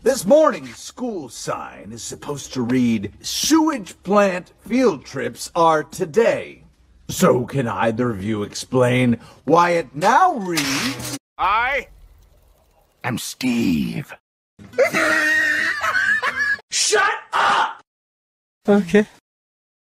This morning's school sign is supposed to read, "Sewage plant field trips are today." So can either of you explain why it now reads, I am Steve. "Shut up!" Okay.